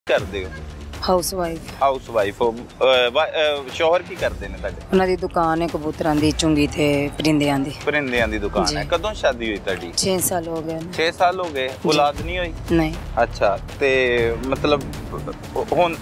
ਕਰਦੇ ਹੋ? House wife. House wife ਹੋ। ਸ਼ੋਹਰ ਕੀ ਕਰਦੇ ਨੇ ਤੁਹਾਡੇ? ਉਹਨਾਂ ਦੀ ਦੁਕਾਨ ਹੈ ਕਬੂਤਰਾਂ ਦੀ, ਚੁੰਗੀ ਤੇ ਪਰਿੰਦਿਆਂ ਦੀ। ਪਰਿੰਦਿਆਂ ਦੀ ਦੁਕਾਨ ਹੈ। ਕਦੋਂ ਸ਼ਾਦੀ ਹੋਈ ਤੁਹਾਡੀ? 6 ਸਾਲ ਹੋ ਗਏ। 6 ਸਾਲ ਹੋ ਗਏ। ਔਲਾਦ ਨਹੀਂ ਹੋਈ? ਨਹੀਂ। ਅੱਛਾ, ਤੇ ਮਤਲਬ ਹੁਣ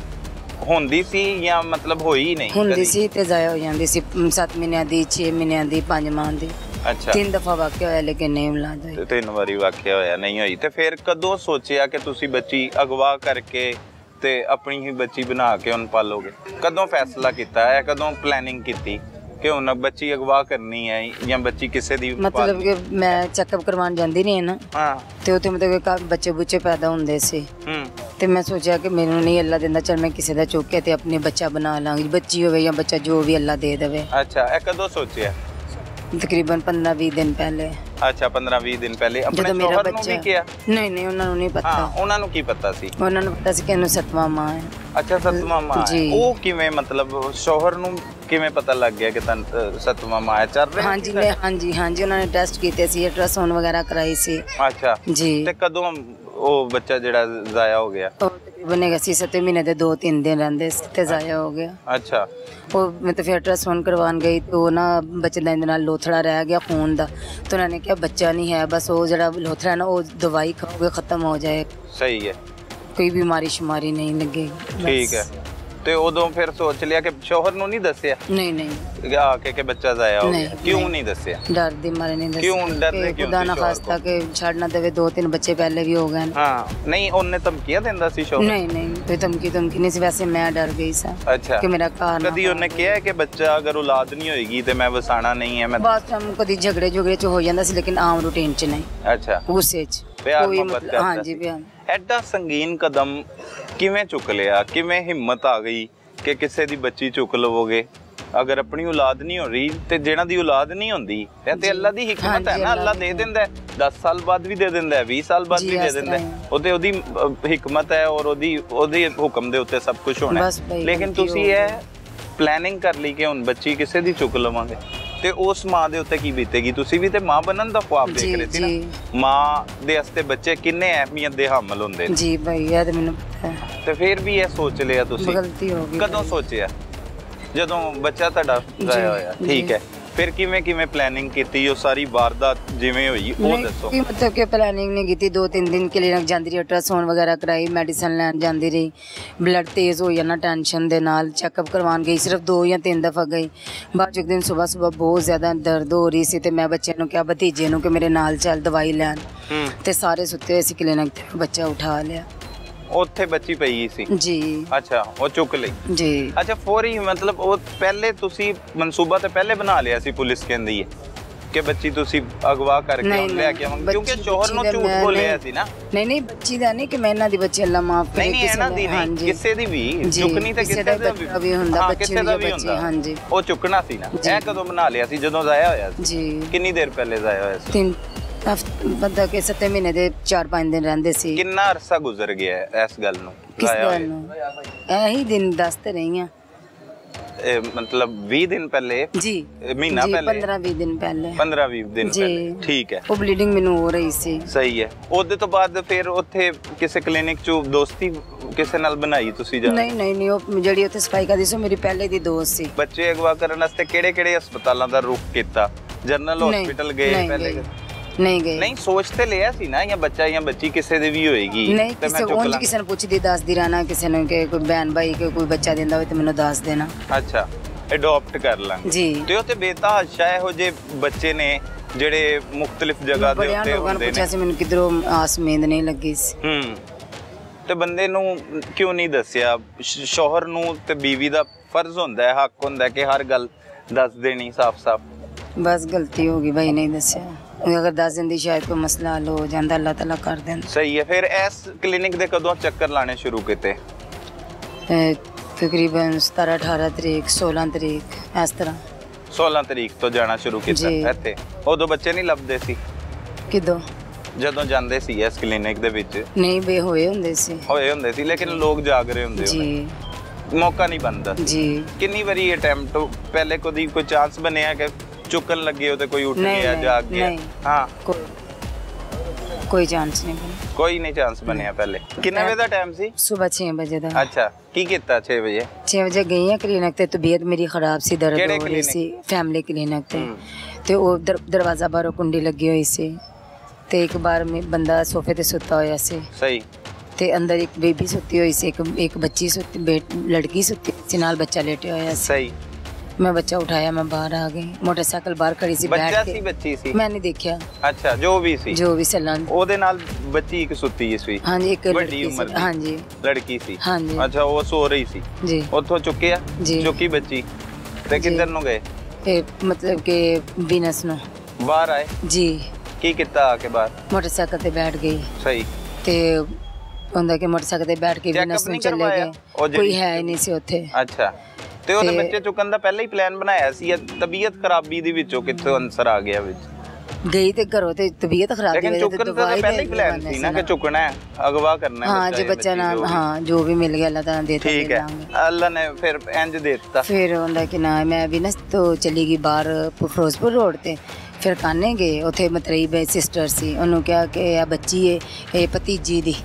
ਹੁੰਦੀ ਸੀ ਜਾਂ ਮਤਲਬ ਹੋਈ ਨਹੀਂ? ਹੁੰਦੀ ਸੀ ਤੇ ਜ਼ਾਇਆ ਹੋ ਜਾਂਦੀ ਸੀ 7 ਮਹੀਨਿਆਂ ਦੀ, 6 ਮਹੀਨਿਆਂ ਦੀ, 5 ਮਾਹ ਦੀ। ਅੱਛਾ, 3 ਦਫਾ ਵਾਕਿਆ ਹੋਇਆ ਲੇਕਿਨ ਨਹੀਂ ਔਲਾਦ ਹੋਈ। 3 ਵਾਰੀ ਵਾਕਿਆ ਹੋਇਆ ਨਹੀਂ ਹੋਈ। ਤੇ ਫਿਰ ਕਦੋਂ ਸੋਚਿਆ ਕਿ ਤੁਸੀਂ ਬੱਚੀ ਅਗਵਾ ਕਰਕੇ ਤੇ ਆਪਣੀ ਹੀ ਬੱਚੀ ਬਣਾ ਕੇ ਉਹਨੂੰ ਪਾਲੋਗੇ? ਕਦੋਂ ਫੈਸਲਾ ਕੀਤਾ ਹੈ? ਕਦੋਂ ਪਲੈਨਿੰਗ ਕੀਤੀ ਕਿ ਹੁਣ ਬੱਚੀ ਅਗਵਾ ਕਰਨੀ ਹੈ ਜਾਂ ਬੱਚੀ ਕਿਸੇ ਦੀ? ਮਤਲਬ ਕਿ ਮੈਂ ਚੈੱਕਅਪ ਕਰਵਾਉਣ ਜਾਂਦੀ ਨਹੀਂ ਨਾ। ਹਾਂ। ਤੇ ਉੱਥੇ ਮਤਲਬ ਕਿ ਬੱਚੇ ਬੁੱਚੇ ਪੈਦਾ ਹੁੰਦੇ ਸੀ। ਤੇ ਮੈਂ ਸੋਚਿਆ ਕਿ ਮੈਨੂੰ ਨਹੀਂ ਅੱਲਾ ਦਿੰਦਾ, ਚੱਲ ਮੈਂ ਕਿਸੇ ਦਾ ਚੁੱਕ ਕੇ ਤੇ ਆਪਣੇ ਬੱਚਾ ਬਣਾ ਲਾਂਗੀ, ਬੱਚੀ ਹੋਵੇ ਜਾਂ ਬੱਚਾ ਜੋ ਵੀ ਅੱਲਾ ਦੇ ਦੇਵੇ। ਅੱਛਾ, ਇਹ ਕਦੋਂ ਸੋਚਿਆ? ਤਕਰੀਬਨ 15-20 ਦਿਨ ਪਹਿਲੇ। ਅੱਛਾ, 15-20 ਦਿਨ ਪਹਿਲੇ। ਆਪਣੇ ਸ਼ੋਹਰ ਨੂੰ ਵੀ ਕਿਹਾ? ਨਹੀਂ, ਉਹਨਾਂ ਨੂੰ ਨਹੀਂ ਪਤਾ। ਉਹਨਾਂ ਨੂੰ ਕੀ ਪਤਾ ਸੀ? ਉਹਨਾਂ ਨੂੰ ਪਤਾ ਸੀ ਕਿ ਇਹਨੂੰ 7ਵਾਂ ਮਾਹ ਹੈ। ਅੱਛਾ, 7ਵਾਂ ਮਾਹ ਹੈ। ਉਹ ਕਿਵੇਂ, ਮਤਲਬ ਸ਼ੋਹਰ ਨੂੰ ਕਿਵੇਂ ਪਤਾ ਲੱਗ ਗਿਆ ਕਿ 7ਵਾਂ ਮਾਹ ਚੱਲ ਰਿਹਾ? ਹਾਂਜੀ, ਉਹਨਾਂ ਨੇ ਟੈਸਟ ਕੀਤੇ ਸੀ, ਅਲਟਰਾਸਾਊਂਡ ਵਗੈਰਾ ਕਰਾਈ ਸੀ। ਅੱਛਾ ਜੀ। ਤੇ ਕਦੋਂ ਉਹ ਬੱਚਾ ਜਿਹੜਾ ਜ਼ਾਇਆ ਹੋ ਗਿਆ? ਬਣੇਗਾ ਸੀ 7 ਮਹੀਨੇ ਦੇ 2-3 ਦਿਨ ਰਹਿੰਦੇ ਸੀ ਤੇ ਜ਼ਾਇਆ ਹੋ ਗਿਆ। ਅੱਛਾ। ਉਹ ਮੈਂ ਤਾਂ ਫਿਰ ਅਲਟਰਾਸਾਊਂਡ ਕਰਵਾਉਣ ਗਈ ਤੇ ਉਹ ਨਾ ਬੱਚੇ ਦਾ ਇਹਦੇ ਨਾਲ ਲੋਥੜਾ ਰਹਿ ਗਿਆ ਖੂਨ ਦਾ, ਤੇ ਉਹਨਾਂ ਨੇ ਕਿਹਾ ਬੱਚਾ ਨਹੀਂ ਹੈ, ਬਸ ਉਹ ਜਿਹੜਾ ਲੋਥੜਾ ਨਾ ਉਹ ਦਵਾਈ ਖਾਓਗੇ ਖਤਮ ਹੋ ਜਾਏ। ਸਹੀ ਹੈ, ਕੋਈ ਬਿਮਾਰੀ ਸ਼ਮਾਰੀ ਨਹੀਂ ਲੱਗੇਗੀ। ਠੀਕ ਹੈ। ਤੇ ਉਦੋਂ ਫਿਰ ਸੋਚ ਲਿਆ ਕਿ ਸ਼ੋਹਰ ਨੂੰ ਨਹੀਂ ਦੱਸਿਆ? ਨਹੀਂ ਆ ਕੇ ਬੱਚਾ ਜ਼ਾਇਆ ਹੋ ਗਿਆ? ਕਿਉਂ ਨਹੀਂ ਦੱਸਿਆ? ਡਰ ਦੀ ਮਾਰੇ ਨਹੀਂ ਦੱਸਿਆ। ਕਿਉਂ ਡਰਦੇ? ਕਿਉਂ? ਖੁਦਾ ਨਾ ਖਾਸਤਾ ਕਿ ਛੱਡ ਨਾ ਦੇਵੇ, 2-3 ਬੱਚੇ ਪਹਿਲੇ ਵੀ ਹੋ ਗਏ। ਹਾਂ। ਨਹੀਂ, ਉਹਨੇ ਧਮਕੀਆਂ ਦਿੰਦਾ ਸੀ ਸ਼ੋਹਰ? ਨਹੀਂ, ਕੋਈ ਧਮਕੀ ਨਹੀਂ ਸੀ, ਵੈਸੇ ਮੈਂ ਡਰ ਗਈ ਸਾਂ। ਅੱਛਾ, ਕਿ ਮੇਰਾ ਘਰ ਕਦੀ ਉਹਨੇ ਕਿਹਾ ਕਿ ਬੱਚਾ ਅਗਰ ਔਲਾਦ ਨਹੀਂ ਹੋਏਗੀ ਤੇ ਮੈਂ ਵਸਾਣਾ ਨਹੀਂ ਹੈ? ਮੈਂ ਬਸ ਕਦੀ ਝਗੜੇ ਚ ਹੋ ਜਾਂਦਾ ਸੀ ਲੇਕਿਨ ਆਮ ਰੂਟੀਨ ਚ ਨਹੀਂ। ਅੱਛਾ, ਗੁੱਸੇ ਚ ਕੋਈ ਮਤਲਬ? ਹਾਂਜੀ, ਪਿਆਰ। ਐਡਾ ਸੰਗੀਨ ਕਦਮ ਕਿਵੇਂ ਚੁੱਕ ਲਿਆ? ਕਿਵੇਂ ਹਿੰਮਤ ਆ ਗਈ ਕਿ ਕਿਸੇ ਦੀ ਬੱਚੀ ਚੁੱਕ ਲਵੋਗੇ? ਅਗਰ ਆਪਣੀ ਔਲਾਦ ਨਹੀਂ ਹੋ ਰਹੀ ਤੇ ਜਿਹੜਾ ਦੀ ਔਲਾਦ ਨਹੀਂ ਹੁੰਦੀ ਤੇ ਅੱਲਾ ਦੀ ਹਿਕਮਤ ਹੈ ਨਾ, ਅੱਲਾ ਦੇ ਦਿੰਦਾ ਹੈ, 10 ਸਾਲ ਬਾਅਦ ਵੀ ਦੇ ਦਿੰਦਾ ਹੈ, 20 ਸਾਲ ਬਾਅਦ ਵੀ ਦੇ ਦਿੰਦਾ ਹੈ। ਉਹਦੀ ਹਿਕਮਤ ਹੈ ਔਰ ਉਹਦੇ ਹੁਕਮ ਦੇ ਉੱਤੇ ਸਭ ਕੁਝ ਹੋਣਾ। ਲੇਕਿਨ ਤੁਸੀਂ ਇਹ ਪਲੈਨਿੰਗ ਕਰ ਲਈ ਕਿ ਹੁਣ ਬੱਚੀ ਕਿਸੇ ਦੀ ਚੁੱਕ ਲਵਾਂਗੇ, ਤੇ ਉਸ ਮਾਂ ਦੇ ਉੱਤੇ ਕੀ ਬੀਤੇਗੀ? ਤੁਸੀਂ ਵੀ ਤੇ ਮਾਂ ਬਣਨ ਦਾ ख्वाब ਦੇਖ ਰਹੇ ਸੀ ਨਾ। ਮਾਂ ਦੇ ਵਾਸਤੇ ਬੱਚੇ ਕਿੰਨੇ ਅਹਿਮੀਅਤ ਦੇ ਹਾਮਲ ਹੁੰਦੇ ਨੇ। ਜੀ ਭਾਈ, ਇਹ ਤਾਂ ਮੈਨੂੰ ਪਤਾ ਹੈ। ਤੇ ਫਿਰ ਵੀ ਇਹ ਸੋਚ ਲਿਆ ਤੁਸੀਂ? ਗਲਤੀ ਹੋ ਗਈ। ਕਦੋਂ ਸੋਚਿਆ? ਜਦੋਂ ਬੱਚਾ ਤੁਹਾਡਾ ਜ਼ਾਇਆ ਹੋਇਆ। ਠੀਕ ਹੈ। ਫਿਰ ਕਿਵੇਂ ਪਲੈਨਿੰਗ ਕੀਤੀ? ਉਹ ਸਾਰੀ ਵਾਰਦਾਤ ਜਿਵੇਂ ਹੋਈ ਉਹ ਦੱਸੋ। ਮਤਲਬ ਕਿ ਪਲੈਨਿੰਗ ਨਹੀਂ ਕੀਤੀ। 2-3 ਦਿਨ ਕਲੀਨਿਕ ਜਾਂਦੀ ਰਹੀ, ਅਲਟਰਾਸਾਊਂਡ ਵਗੈਰਾ ਕਰਾਈ, ਮੈਡੀਸਨ ਲੈਣ ਜਾਂਦੀ ਰਹੀ। ਬਲੱਡ ਤੇਜ਼ ਹੋ ਜਾਣਾ ਟੈਨਸ਼ਨ ਦੇ ਨਾਲ। ਚੈੱਕਅਪ ਕਰਵਾਉਣ ਗਈ, ਸਿਰਫ 2 ਜਾਂ 3 ਦਫਾ ਗਈ। ਬਾਅਦ ਚ ਇੱਕ ਦਿਨ ਸੁਬਾਹ ਬਹੁਤ ਜ਼ਿਆਦਾ ਦਰਦ ਹੋ ਰਹੀ ਸੀ ਤੇ ਮੈਂ ਬੱਚਿਆਂ ਨੂੰ ਕਿਹਾ, ਭਤੀਜੇ ਨੂੰ, ਕਿ ਮੇਰੇ ਨਾਲ ਚੱਲ ਦਵਾਈ ਲੈਣ। ਤੇ ਸਾਰੇ ਸੁੱਤੇ ਹੋਏ ਸੀ ਕਲੀਨਿਕ ਤੇ, ਬੱਚਾ ਉਠਾ ਲਿਆ। ਉੱਥੇ ਬੱਚੀ ਪਈ ਸੀ? ਜੀ। ਅੱਛਾ, ਉਹ ਚੁੱਕ ਲਈ? ਜੀ। ਅੱਛਾ, ਫੌਰੀ ਮਤਲਬ ਉਹ ਪਹਿਲੇ ਤੁਸੀਂ ਮਨਸੂਬਾ ਤੇ ਪਹਿਲੇ ਬਣਾ ਲਿਆ ਸੀ? ਪੁਲਿਸ ਕਹਿੰਦੀ ਹੈ ਕਿ ਬੱਚੀ ਤੁਸੀਂ ਅਗਵਾ ਕਰਕੇ ਲੈ ਕੇ ਆਵਾਂਗੇ, ਕਿਉਂਕਿ ਸ਼ੋਹਰ ਨੂੰ ਝੂਠ ਬੋਲਿਆ ਸੀ ਨਾ। ਨਹੀਂ, ਬੱਚੀ ਦਾ ਨਹੀਂ ਕਿ ਮੈਂ ਇਹਨਾਂ ਦੀ ਬੱਚੀ ਅੱਲਾ ਮਾਫ ਕਰੇ। ਨਹੀਂ, ਇਹਨਾਂ ਦੀ ਨਹੀਂ, ਕਿਸੇ ਦੀ ਵੀ ਚੁੱਕਣੀ ਤੇ ਕਿਸੇ ਦਾ ਵੀ ਹੁੰਦਾ, ਬੱਚੇ ਦਾ ਵੀ ਹੁੰਦਾ। ਹਾਂਜੀ, ਉਹ ਚੁੱਕਣਾ ਸੀ ਨਾ। ਇਹ ਕਦੋਂ ਬਣਾ ਲਿਆ ਸੀ? ਜਦੋਂ ਜ਼ਾਇਆ ਹੋਇਆ ਸੀ? ਜੀ। ਕਿੰਨੀ ਦੇਰ ਪਹਿਲੇ ਜ਼ਾਇਆ ਹੋਇਆ ਸੀ? ਬੰਦਾ ਕਿ 7 ਮਹੀਨੇ ਦੇ 4-5 ਦਿਨ ਰਹਿੰਦੇ ਸੀ। ਕਿੰਨਾ ਅਰਸਾ ਗੁਜ਼ਰ ਗਿਆ ਇਸ ਗੱਲ ਨੂੰ? ਕਿਸ ਗੱਲ ਨੂੰ? ਇਹੀ ਦਿਨ ਦੱਸਦੇ ਰਹੀ ਹਾਂ। ਮਤਲਬ 20 ਦਿਨ ਪਹਿਲੇ? ਜੀ। ਮਹੀਨਾ ਪਹਿਲੇ? 15-20 ਦਿਨ ਪਹਿਲੇ। 15-20 ਦਿਨ ਪਹਿਲੇ, ਠੀਕ ਹੈ। ਉਹ ਬਲੀਡਿੰਗ ਮੈਨੂੰ ਹੋ ਰਹੀ ਸੀ। ਸਹੀ ਹੈ। ਉਹਦੇ ਤੋਂ ਬਾਅਦ ਫਿਰ ਉੱਥੇ ਕਿਸੇ ਕਲੀਨਿਕ ਚ ਦੋਸਤੀ ਕਿਸੇ ਨਾਲ ਬਣਾਈ ਤੁਸੀਂ? ਨਹੀਂ, ਉਹ ਜਿਹੜੀ ਉੱਥੇ ਸਫਾਈ ਕਰਦੀ ਸੀ ਮੇਰੀ ਪਹਿਲੇ ਦੀ ਦੋਸਤ ਸੀ। ਬੱਚੇ ਅਗਵਾ ਕਰਨ ਵਾਸਤੇ ਕਿਹੜੇ ਹਸਪਤਾਲਾਂ ਦਾ ਰੁਖ ਕੀਤਾ? ਜਨਰਲ ਹਸਪੀਟਲ ਗਏ ਪਹਿਲੇ? ਨਹੀਂ ਗਏ। ਨਹੀਂ, ਸੋਚ ਤੇ ਲਿਆ ਸੀ ਨਾ, ਜਾਂ ਬੱਚਾ ਜਾਂ ਬੱਚੀ ਕਿਸੇ ਦੀ ਵੀ ਹੋਏਗੀ? ਨਹੀਂ, ਕਿਸੇ ਨੂੰ ਪੁੱਛਦੀ ਦੱਸਦੀ ਰਹਿਣਾ, ਕਿਸੇ ਨੂੰ ਕਿ ਕੋਈ ਭੈਣ ਭਾਈ ਕਿ ਕੋਈ ਬੱਚਾ ਦਿੰਦਾ ਹੋਵੇ ਤੇ ਮੈਨੂੰ ਦੱਸ ਦੇਣਾ। ਅੱਛਾ, ਅਡਾਪਟ ਕਰ ਲਾਂਗੇ ਜੀ। ਤੇ ਉਹ ਤੇ ਬੇਤਹਾਸ਼ਾ ਇਹੋ ਜਿਹੇ ਬੱਚੇ ਨੇ ਜਿਹੜੇ ਮੁਖਤਲਿਫ ਜਗ੍ਹਾ ਦੇ ਉੱਤੇ ਹੁੰਦੇ ਨੇ। ਪੁੱਛਿਆ ਸੀ ਮੈਨੂੰ, ਕਿਧਰੋਂ ਆਸ ਉਮੀਦ ਨਹੀਂ ਲੱਗੀ ਸੀ। ਤੇ ਬੰਦੇ ਨੂੰ ਕਿਉਂ ਨਹੀਂ ਦੱਸਿਆ? ਸ਼ੋਹਰ ਨੂੰ ਤੇ ਬੀਵੀ ਦਾ ਫਰਜ਼ ਹੁੰਦਾ ਹੈ, ਹੱਕ ਹੁੰਦਾ ਕਿ ਹਰ ਗੱਲ ਦੱਸ ਦੇਣੀ ਸਾਫ਼-ਸਾਫ਼। ਬਸ ਗਲਤੀ ਹੋ ਗਈ ਭਾਈ, ਨਹੀਂ ਦੱਸਿਆ। ਅਗਰ ਦੱਸ ਦਿੰਦੀ ਸ਼ਾਇਦ ਕੋਈ ਮਸਲਾ ਹੱਲ ਹੋ ਜਾਂਦਾ, ਅੱਲਾਹ ਤਾਲਾ ਕਰ ਦਿੰਦਾ। ਸਹੀ ਹੈ। ਫਿਰ ਇਸ ਕਲੀਨਿਕ ਦੇ ਕਦੋਂ ਚੱਕਰ ਲਾਣੇ ਸ਼ੁਰੂ ਕੀਤੇ? ਤਕਰੀਬਨ 17-18 ਤਰੀਕ, 16 ਤਰੀਕ, ਇਸ ਤਰ੍ਹਾਂ। 16 ਤਰੀਕ ਤੋਂ ਜਾਣਾ ਸ਼ੁਰੂ ਕੀਤਾ ਇੱਥੇ? ਉਦੋਂ ਬੱਚੇ ਨਹੀਂ ਲੱਭਦੇ ਸੀ? ਕਿਦੋਂ? ਜਦੋਂ ਜਾਂਦੇ ਸੀ ਇਸ ਕਲੀਨਿਕ ਦੇ ਵਿੱਚ? ਨਹੀਂ, ਹੋਏ ਹੁੰਦੇ ਸੀ ਲੇਕਿਨ ਲੋਕ ਜਾਗ ਰਹੇ ਹੁੰਦੇ ਜੀ, ਮੌਕਾ ਨਹੀਂ ਬਣਦਾ ਜੀ। ਕਿੰਨੀ ਵਾਰੀ ਅਟੈਂਪਟ ਪਹਿਲੇ ਕੋਈ ਚਾਂਸ ਬਣਿਆ ਕਿ ਚੁੱਕਣ ਲੱਗੇ ਹੋ ਤੇ ਕੋਈ ਉੱਠ ਗਿਆ, ਜਾਗ ਗਿਆ? ਹਾਂ, कोई चांस नहीं बना। ਕੋਈ ਨਹੀਂ ਚਾਂਸ ਬਣਿਆ ਪਹਿਲੇ। ਕਿੰਨੇ ਵਜੇ ਦਾ ਟਾਈਮ ਸੀ? सुबह 6 बजे ਦਾ। ਅੱਛਾ, ਕੀ ਕੀਤਾ 6 ਵਜੇ? 6 ਵਜੇ ਗਈ ਆ ਕਲੀਨਿਕ ਤੇ, ਤਬੀਅਤ ਮੇਰੀ ਖਰਾਬ ਸੀ, ਦਰਦ ਕਿਹੜੇ ਹੋ ਰਹੀ clinic? ਸੀ, ਫੈਮਿਲੀ ਕਲੀਨਿਕ ਤੇ ਉਹ ਦਰਵਾਜ਼ਾ ਬਾਹਰੋਂ ਕੁੰਡੀ ਲੱਗੀ ਹੋਈ ਸੀ ਤੇ ਇੱਕ ਬਾਰ ਬੰਦਾ ਸੋਫੇ ਤੇ ਸੁੱਤਾ ਹੋਇਆ ਸੀ ਸਹੀ। ਤੇ ਅੰਦਰ ਇੱਕ ਬੇਬੀ ਸੁੱਤੀ ਹੋਈ ਸੀ, ਇੱਕ ਬੱਚੀ ਸੁੱਤੀ, ਲੜਕੀ ਸੁੱਤੀ ਸੀ, ਨਾਲ ਬੱਚਾ ਲੇਟਿਆ ਹੋਇਆ ਸੀ। ਸਹੀ। मैं बच्चा उठाया, मैं बाहर आ गई, मोटरसाइकिल बाहर खड़ी सी, ਬੱਚਾ बैठ ਸੀ के ਬੱਚੀ ਸੀ? मैं नहीं देखा। ਅੱਛਾ, ਜੋ ਵੀ ਸੀ जो भी सलान। ਉਹਦੇ ਨਾਲ ਬੱਚੀ ਇੱਕ ਸੁੱਤੀ ਸੀ? हाँ जी, एक ਵੱਡੀ लड़की ਉਮਰ सी। ਦੀ हाँ जी ਲੜਕੀ ਸੀ? हाँ जी ਅੱਛਾ, ਉਹ ਸੋ ਰਹੀ ਸੀ, जी ਉੱਥੋਂ ਚੁੱਕਿਆ? ਜੀ। ਚੁੱਕੀ ਬੱਚੀ ਤੇ ਕਿੱਧਰ ਨੂੰ ਗਏ? ते मतलब के बिनस नो ਬਾਹਰ ਆਏ? जी ਕੀ ਕੀਤਾ ਆ ਕੇ ਬਾਹਰ? मोटरसाइकिल ते बैठ गई ਸਹੀ। ਤੇ ਹੁੰਦਾ ਕਿ मोटरसाइकिल ते बैठ के Checkup बिनस नहीं ਨੂੰ ਚਲੇ करवाया? गए, ਉਹ ਜਿਹੜੀ- कोई है ही नहीं सी ਉੱਥੇ। ਅੱਛਾ, ਤੇ ਉਹਦੇ ਤੇ- ਬੱਚੇ ਚੁੱਕਣ ਦਾ ਪਹਿਲਾਂ ਹੀ ਪਲਾਨ ਬਣਾਇਆ ਸੀ ਜਾਂ ਤਬੀਅਤ ਖਰਾਬੀ ਦੇ ਵਿੱਚੋਂ ਕਿੱਥੋਂ ਅਨਸਰ ਆ ਗਿਆ ਵਿੱਚ? ਗਈ ਤੇ ਘਰੋਂ ਤੇ ਤਬੀਅਤ ਖਰਾਬ ਦੀ ਲੇਕਿਨ ਵਜ੍ਹਾ ਚੁੱਕਣ ਤੇ ਦਾ ਤਾਂ ਦਵਾਈ ਪਹਿਲਾਂ ਹੀ ਲੈ ਪਲਾਨ ਸੀ ਨਾ ਕਿ ਚੁੱਕਣਾ ਹੈ, ਅਗਵਾ ਕਰਨਾ ਹੈ हाँ जी, ਜਾਂ बच्चा ਬੱਚੀ नाम ਜੋ ਵੀ। हाँ जो भी मिल गया अल्लाह ताला देता ठीक है, अल्लाह ने फिर इंज दे दिता। फिर ਹੁੰਦਾ ਕਿ ਨਾ ਮੈਂ ਵੀ ਨਾ ਤੋਂ ਚਲੀ ਗਈ ਬਾਹਰ ਫਿਰੋਜ਼ਪੁਰ ਰੋਡ ਤੇ, ਫਿਰ ਕਾਨੇ ਗਏ, ਉੱਥੇ ਮਤਰੇਈ ਬੇ ਸਿਸਟਰ ਸੀ, ਉਹਨੂੰ ਕਿਹਾ ਕਿ ਇਹ ਬੱਚੀ ਹੈ, ਇਹ ਭਤੀਜੀ ਦੀ,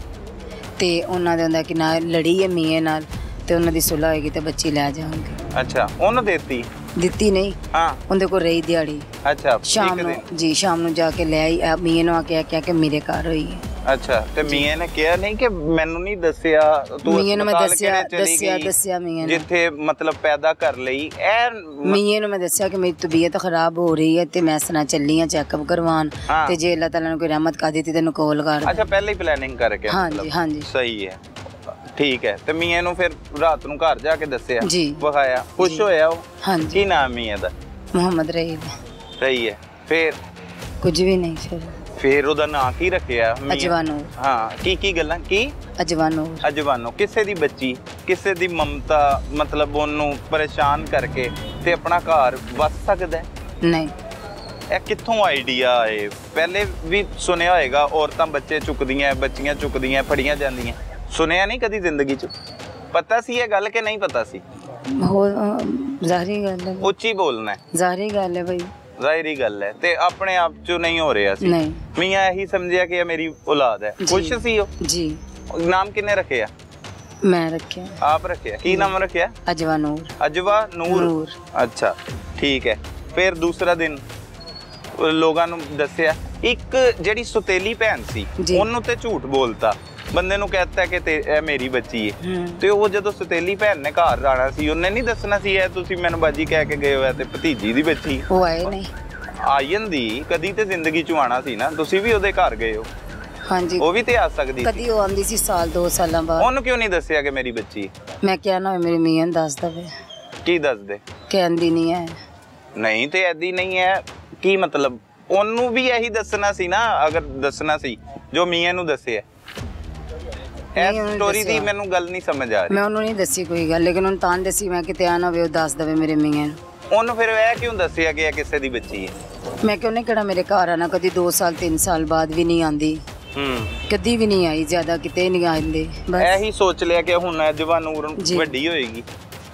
ਤੇ ਉਹਨਾਂ ਦੇ ਹੁੰਦਾ ਕਿ ਨਾ ਲੜੀ ਹੈ ਮੀਏ ਨਾਲ, ਤੇ ਉਹਨਾਂ ਦੀ ਸੁਲ੍ਹਾ ਹੋਏਗੀ ਤੇ ਬੱਚੀ ਲੈ ਜਾਵਾਂਗੇ। ਅੱਛਾ, ਉਹਨੂੰ ਦੇਤੀ? ਦਿੱਤੀ ਨਹੀਂ, ਹਾਂ। ਉਹਦੇ ਕੋਲ ਰਹੀ ਦਿਹਾੜੀ, ਅੱਛਾ, ਸ਼ਾਮ ਇੱਕ ਨੂੰ ਦਿਨ। ਜੀ ਸ਼ਾਮ ਨੂੰ ਜਾ ਕੇ ਲੈ ਆਈ, ਮੀਏ ਨੂੰ ਆ ਕੇ ਕਿਹਾ ਕਿ ਮੇਰੇ ਘਰ ਹੋਈ ਹੈ। ਅੱਛਾ, ਤੇ ਮੀਆਂ ਨੇ ਕਿਹਾ ਨਹੀਂ ਕਿ ਮੈਨੂੰ ਨਹੀਂ ਦੱਸਿਆ ਤੂੰ ਮੀਆਂ ਨੂੰ ਮੈਂ ਹਸਪਤਾਲ ਦੱਸਿਆ ਕਿਹੜੇ ਚਲੀ ਗਈ? ਦੱਸਿਆ ਮੀਆਂ ਨੂੰ, ਜਿੱਥੇ ਮਤਲਬ ਪੈਦਾ ਕਰ ਲਈ ਇਹ ਮੀਏ ਨੂੰ ਮੈਂ ਦੱਸਿਆ ਕਿ ਮੇਰੀ ਤਬੀਅਤ ਖਰਾਬ ਹੋ ਰਹੀ ਹੈ ਤੇ ਮੈਂ ਸਨਾ ਚੱਲੀ ਆ ਚੈੱਕਅਪ ਕਰਵਾਉਣ, ਹਾਂ। ਤੇ ਜੇ ਅੱਲਾਹ ਤਾਲਾ ਨੇ ਕੋਈ ਰਹਿਮਤ ਕਰ ਦਿੱਤੀ ਤੈਨੂੰ ਕਾਲ ਕਰ। ਅੱਛਾ, ਪਹਿਲੇ ਹੀ ਪਲੈਨਿੰਗ ਕਰਕੇ ਹਾਂਜੀ ਹਾਂਜੀ ਸਹੀ ਹੈ, ਠੀਕ ਹੈ। ਤੇ ਮੀਆਂ ਨੂੰ ਫਿਰ ਰਾਤ ਨੂੰ ਘਰ ਜਾ ਕੇ ਦੱਸਿਆ? ਜੀ। ਵਿਖਾਇਆ? ਖੁਸ਼ ਹੋਇਆ ਉਹ? ਹਾਂਜੀ। ਕੀ ਨਾਮ ਮੀਆਂ ਦਾ? ਮੁਹੰਮਦ ਰਹੀਦ। ਸਹੀ ਹੈ। ਫਿਰ ਕੁਝ ਵੀ ਨਹੀਂ, ਫਿਰ ਉਹਦਾ ਨਾਂ ਕੀ ਰੱਖਿਆ? ਮੀਆਂ? ਅਜਵਾਨੂਰ। ਹਾਂ, ਕੀ ਗੱਲਾਂ ਕੀ? ਅਜਵਾਨੂਰ। ਅਜਵਾਨੋ। ਕਿਸੇ ਦੀ ਬੱਚੀ, ਕਿਸੇ ਦੀ ਮਮਤਾ, ਮਤਲਬ ਉਹਨੂੰ ਪਰੇਸ਼ਾਨ ਕਰਕੇ ਤੇ ਆਪਣਾ ਘਰ ਵਸ ਸਕਦਾ ਹੈ? ਨਹੀਂ। ਇਹ ਕਿੱਥੋਂ ਆਈਡੀਆ ਆਏ? ਪਹਿਲੇ ਵੀ ਸੁਣਿਆ ਹੋਏਗਾ ਔਰਤਾਂ ਬੱਚੇ ਚੁੱਕਦੀਆਂ, ਬੱਚੀਆਂ ਚੁੱਕਦੀਆਂ, ਫੜੀਆਂ ਜਾਂਦੀਆਂ, ਸੁਣਿਆ ਨਹੀਂ ਕਦੀ ਜ਼ਿੰਦਗੀ 'ਚ? ਪਤਾ ਸੀ ਇਹ ਗੱਲ ਕਿ ਨਹੀਂ ਪਤਾ ਸੀ? ਹੋ ਜ਼ਾਹਰੀ ਗੱਲ ਹੈ, ਉੱਚੀ ਬੋਲਣਾ ਹੈ। ਜ਼ਾਹਰੀ ਗੱਲ ਹੈ ਭਾਈ, ਜ਼ਾਹਿਰੀ ਗੱਲ ਹੈ। ਤੇ ਆਪਣੇ ਆਪ 'ਚੋਂ ਨਹੀਂ ਹੋ ਰਿਹਾ ਸੀ? ਨਹੀਂ। ਮੀਆਂ ਇਹੀ ਸਮਝਿਆ ਕਿ ਇਹ ਮੇਰੀ ਔਲਾਦ ਹੈ। ਜੀ। ਖੁਸ਼ ਸੀ ਉਹ? ਜੀ। ਨਾਮ ਕਿੰਨੇ ਰੱਖਿਆ? ਮੈਂ ਰੱਖਿਆ ਆਪ ਰੱਖਿਆ? ਕੀ ਨਾਮ ਰੱਖਿਆ? ਅਜਵਾਨੂਰ। ਅਜਵਾ ਨੂਰ। ਨੂਰ। ਅੱਛਾ, ਠੀਕ ਹੈ। ਫਿਰ ਦੂਸਰਾ ਦਿਨ ਲੋਕਾਂ ਨੂੰ ਦੱਸਿਆ? ਇੱਕ ਜਿਹੜੀ ਸੁਤੇਲੀ ਭੈਣ ਸੀ ਜੀ। ਉਹਨੂੰ ਤੇ ਝੂਠ ਬੋਲਤਾ, ਬੰਦੇ ਨੂੰ ਕਹਿਤਾ ਕਿ ਇਹ ਮੇਰੀ ਬੱਚੀ ਹੈ, ਤੇ ਉਹ ਜਦੋਂ ਸੁਤੇਲੀ ਭੈਣ ਨੇ ਘਰ ਆਣਾ ਸੀ ਉਹਨੇ ਨਹੀਂ ਦੱਸਣਾ ਸੀ ਇਹ ਤੁਸੀਂ ਮੈਨੂੰ ਬਾਜੀ ਕਹਿ ਕੇ ਗਏ ਹੋ ਤੇ ਭਤੀਜੀ ਦੀ ਬੱਚੀ? ਉਹ ਆਏ ਨਹੀਂ। ਆ ਜਾਂਦੀ ਕਦੀ ਤੇ ਜ਼ਿੰਦਗੀ 'ਚ ਆਣਾ ਸੀ ਨਾ, ਤੁਸੀਂ ਵੀ ਉਹਦੇ ਘਰ ਗਏ ਹੋ, ਹਾਂਜੀ। ਉਹ ਵੀ ਤੇ ਆ ਸਕਦੀ ਸੀ। ਕਦੀ ਉਹ ਆਂਦੀ ਸੀ ਸਾਲ 2 ਸਾਲਾਂ ਬਾਅਦ। ਉਹਨੂੰ ਕਿਉਂ ਨਹੀਂ ਦੱਸਿਆ ਕਿ ਮੇਰੀ ਬੱਚੀ? ਮੈਂ ਕਿਹਾ ਨਾ ਮੇਰੇ ਮੀਆਂ ਨੂੰ ਦੱਸ ਦਵੇ, ਕੀ ਦੱਸਦੇ? ਕਹਿੰਦੀ ਨਹੀਂ ਹੈ। ਨਹੀਂ ਤੇ ਐਦੀ ਨਹੀਂ ਹੈ, ਕੀ ਮਤਲਬ? ਉਹਨੂੰ ਵੀ ਇਹੀ ਦੱਸਣਾ ਸੀ ਨਾ, ਅਗਰ ਦੱਸਣਾ ਸੀ ਜੋ ਮੀਆਂ ਨੂੰ ਦੱਸਿਆ। ਨਹੀਂ, ਇਸ ਉਹਨੂੰ ਸਟੋਰੀ ਦੀ ਦੱਸਿਆ। ਮੈਨੂੰ ਗੱਲ ਨਹੀਂ ਸਮਝ ਆ ਰਹੀ। ਮੈਂ ਉਹਨੂੰ ਨਹੀਂ ਦੱਸੀ ਕੋਈ ਗੱਲ, ਲੇਕਿਨ ਉਹਨੂੰ ਤਾਂ ਦੱਸੀ ਮੈਂ ਕਿਤੇ ਆ ਨਾ ਹੋਵੇ ਉਹ ਦੱਸ ਦਵੇ ਮੇਰੇ ਮੀਆਂ ਨੂੰ। ਉਹਨੂੰ ਫਿਰ ਇਹ ਕਿਉਂ ਦੱਸਿਆ ਕਿ ਇਹ ਕਿਸੇ ਦੀ ਬੱਚੀ ਹੈ? ਮੈਂ ਕਿ ਉਹਨੇ ਕਿਹੜਾ ਮੇਰੇ ਘਰ ਆਣਾ, ਕਦੀ 2 ਸਾਲ 3 ਸਾਲ ਬਾਅਦ ਵੀ ਨਹੀਂ ਆਂਦੀ, ਕਦੀ ਵੀ ਨਹੀਂ ਆਈ, ਜ਼ਿਆਦਾ ਕਿਤੇ ਨਹੀਂ ਆਂਦੇ। ਬਸ ਇਹੀ ਸੋਚ ਲਿਆ ਕਿ ਹੁਣ ਜਵਾਨੂਰ ਜੀ। ਵੱਡੀ ਹੋਏਗੀ,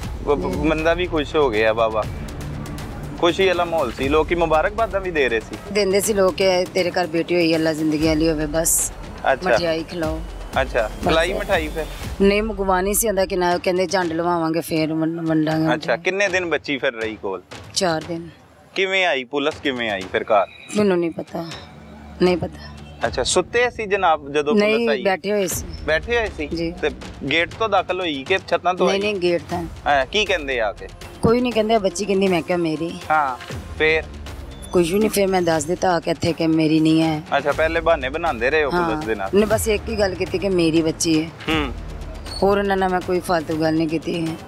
ਬੰਦਾ ਵੀ ਖੁਸ਼ ਹੋ ਗਿਆ। ਬਾਬਾ ਖੁਸ਼ੀ ਵਾਲਾ ਮਾਹੌਲ ਸੀ, ਲੋਕੀ ਮੁਬਾਰਕਬਾਦਾਂ ਵੀ ਦੇ ਰਹੇ ਸੀ, ਦਿੰਦੇ ਸੀ ਲੋਕ ਕਿ ਤੇਰੇ ਘਰ ਬੇਟੀ ਹੋਈ, ਅੱਲਾ ਜ਼ਿੰਦਗੀ ਵਾਲੀ ਹੋਵੇ, ਬਸ ਅੱਛਾ ਮਠਿਆਈ ਖਿਲਾਓ। ਅੱਛਾ, ਖਲਾਈ ਮਠਾਈ ਫਿਰ? ਨਹੀਂ ਮੁਗਵਾਨੀ ਸੀ ਹੁੰਦਾ ਕਿ ਨਾ, ਕਹਿੰਦੇ ਝੰਡ ਲਵਾਵਾਂਗੇ ਫੇਰ ਵੰਡਾਂਗੇ। ਅੱਛਾ, ਕਿੰਨੇ ਦਿਨ ਬੱਚੀ ਫਿਰ ਰਹੀ ਕੋਲ? 4 ਦਿਨ। ਕਿਵੇਂ ਆਈ ਪੁਲਿਸ, ਕਿਵੇਂ ਆਈ ਫਿਰ ਘਰ? ਮੈਨੂੰ ਨਹੀਂ ਪਤਾ, ਨਹੀਂ ਪਤਾ। ਅੱਛਾ, ਸੁੱਤੇ ਸੀ ਜਨਾਬ ਜਦੋਂ ਪੁਲਿਸ ਨਹੀਂ, ਆਈ? ਬੈਠੇ ਹੋਏ ਸੀ। ਬੈਠੇ ਹੋਏ ਸੀ ਜੀ। ਤੇ ਗੇਟ ਤੋਂ ਦਾਖਲ ਹੋਈ ਕਿ ਛੱਤਾਂ ਤੋਂ ਨਹੀਂ ਆਈ? ਨਹੀਂ, ਗੇਟ ਤਾਂ ਹਾਂ, ਕੀ ਕਹਿੰਦੇ ਆ ਕੇ? ਕੋਈ ਨਹੀਂ ਕਹਿੰਦੇ, ਬੱਚੀ ਕਹਿੰਦੀ ਮੈਂ ਕਿਹਾ ਮੇਰੀ। ਹਾਂ, ਫਿਰ? ਕੁਝ ਵੀ ਨਹੀਂ, ਫਿਰ ਮੈਂ ਦੱਸ ਦਿੱਤਾ ਆ ਕੇ ਇੱਥੇ ਕਿ ਮੇਰੀ ਨਹੀਂ ਹੈ। ਅੱਛਾ, ਪਹਿਲੇ ਬਹਾਨੇ ਬਣਾਉਂਦੇ ਰਹੇ ਹੋ ਹਾਂ, ਪੁਲਿਸ ਦੇ ਨਾਲ? ਉਹਨੇ ਬਸ ਇੱਕ ਹੀ ਗੱਲ ਕੀਤੀ ਕਿ ਮੇਰੀ ਬੱਚੀ ਹੈ, ਹੋਰ ਉਹਨਾਂ ਨਾਲ ਮੈਂ ਕੋਈ ਫालतू ਗੱਲ ਨਹੀਂ ਕੀਤੀ ਹੈ।